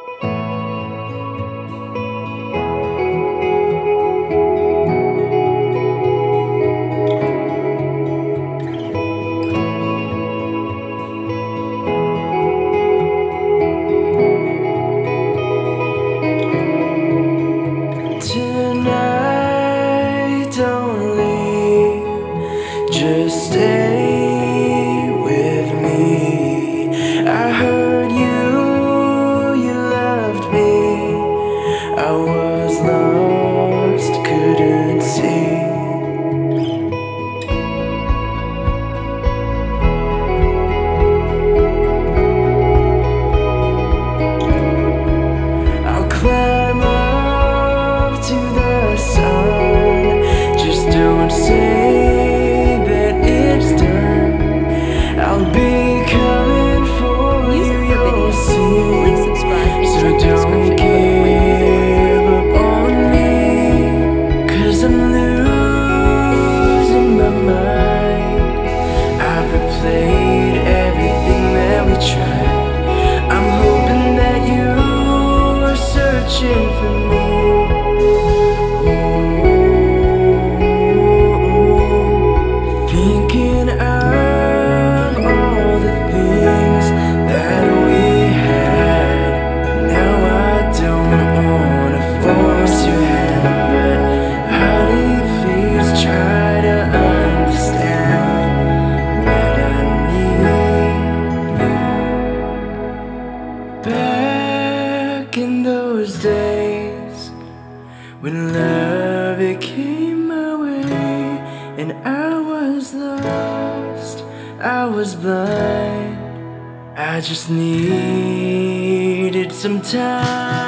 Tonight, don't leave, just stay with me. I heard you loved me. I was lost, couldn't see. I'll climb up to the sun, just don't say that it's done. I'll be coming for you, you'll see. Please subscribe in So the description don't give up on me, 'cause I'm losing my mind. I've replayed everything that we tried. I'm hoping that you are searching for me. Thinking of all the things that we had. Now I don't wanna force your hand, but honey, please try to understand that I need you. Back in those days when love it came my way, and I was lost, I was blind. I just needed some time.